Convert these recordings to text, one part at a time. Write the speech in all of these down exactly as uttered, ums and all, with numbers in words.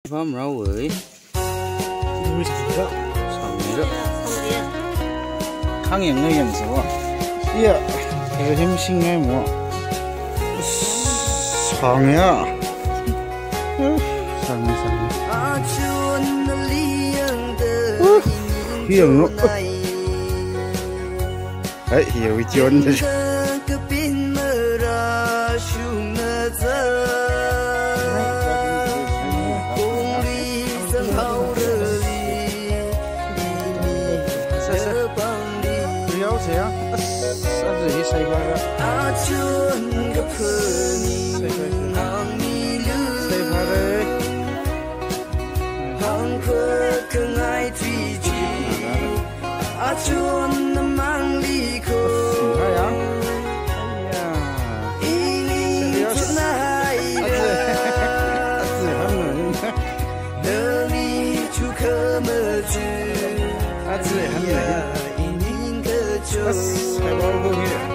Phàm rau với sòng nữa khang yang ngay yang số iya cái thêm sinh ngay mà sòng nhá sòng sòng hiền nó đấy hiểu chốn đấy say qua ra say qua đây hang phơ không ai truy chỉ à chuồn nằm mang ly khô hay à ý nghĩ chút này đỡ đi chú khơ mơ chứ à chứ hắn này ý nghĩ cơ cho hay bao nhiêu nhỉ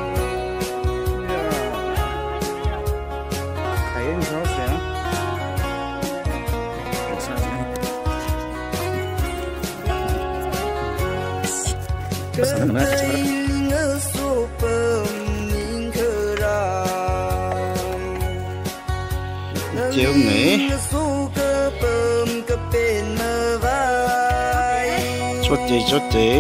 chiều nghỉ chút gì chút gì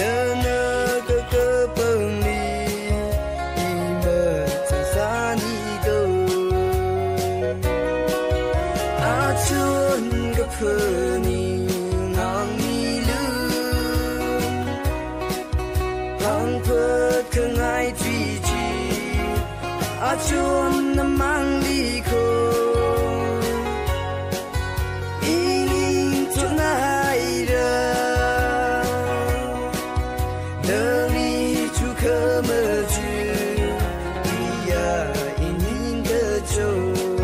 chuồn nằm mang ly khô ý nghĩ chút này ra đỡ đi chú khơ mơ chứ ý à ý nghĩ cơ châu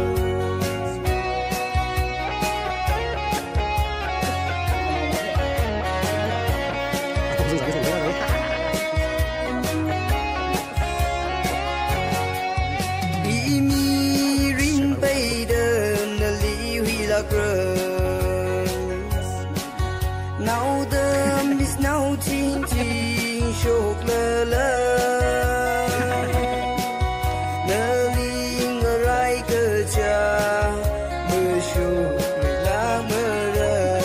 nào đơm biết nào tin tin chốc lơ lơ nơ linh ở rai cơ cha mưa chốc lá mưa rơi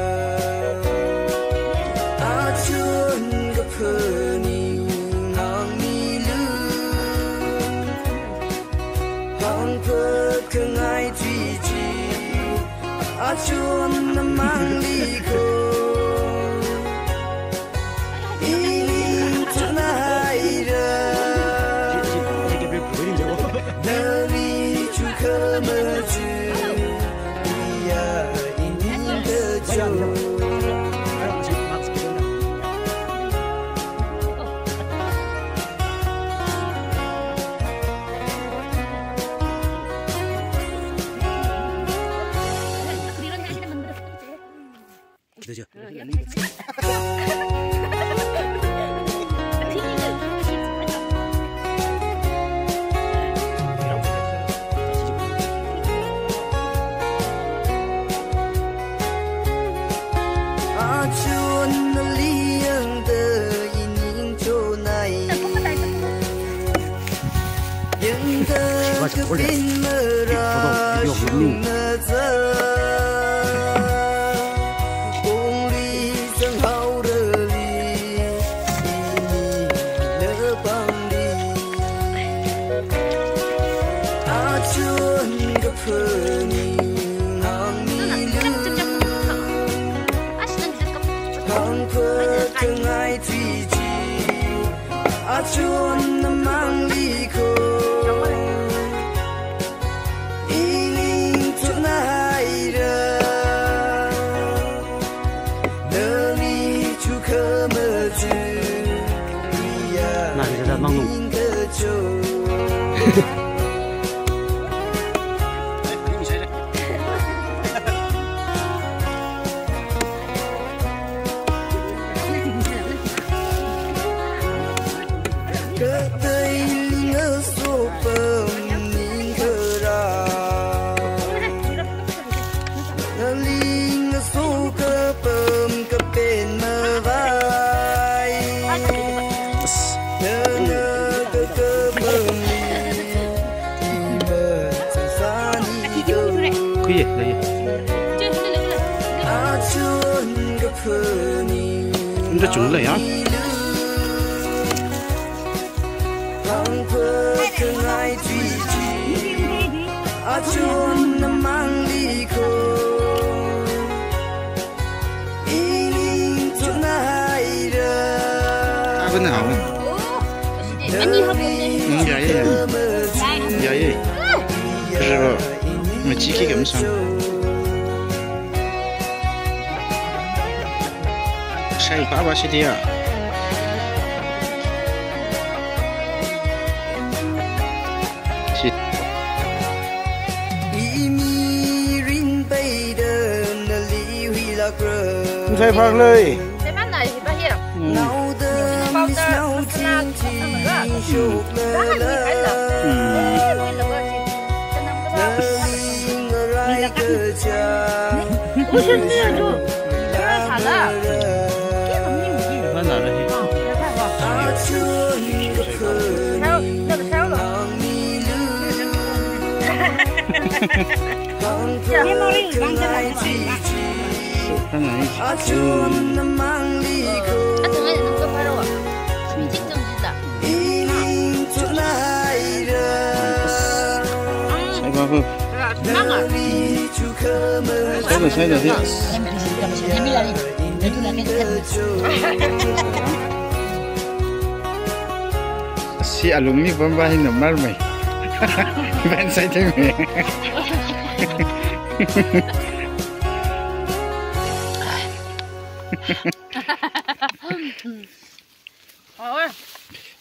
à chuồn gặp hờn ngang mi lư hang phơ không ai truy chỉ à chuồn nằm mang ly khô Được chưa? chuồn nằm mang ly khô ý nghĩ chút này ra đỡ đi chú khơ mơ chứ ý à ý cơ châu cơ liêng số cơ bơm cơ bên mơ vai nơ nơ cơ cơ bơm đi mơ chẳng xa đi đâu cái gì đây à chuồn cơ phơ ni nó trúng lại á hằng phơ thương ai truy chi à chuồn nằm mang đi khô bên nào ừ, dạ dạ dạ dạ rồi mà chỉ khi kiểm soát sai quá ba xí à xí không sai phăngเลยใช่บ้านไหนที่บ้านเหี้ยเบาเตอร์มันน่าทำเหมือนว่าบ้านมีใครเหรอมีแล้วก็จะนำก็ได้มีแล้วก็我是这样就有人查的这怎么你不记得哪了啊来看吧还有那个还有个这面包里刚才来的看哪一集？ 啊，怎么也能够拍着我？毕竟正直的。 sai quá không？ 那个。 sai rồi sai rồi thế。si alumni bamba hin normal mai ban sai thế mày Ôi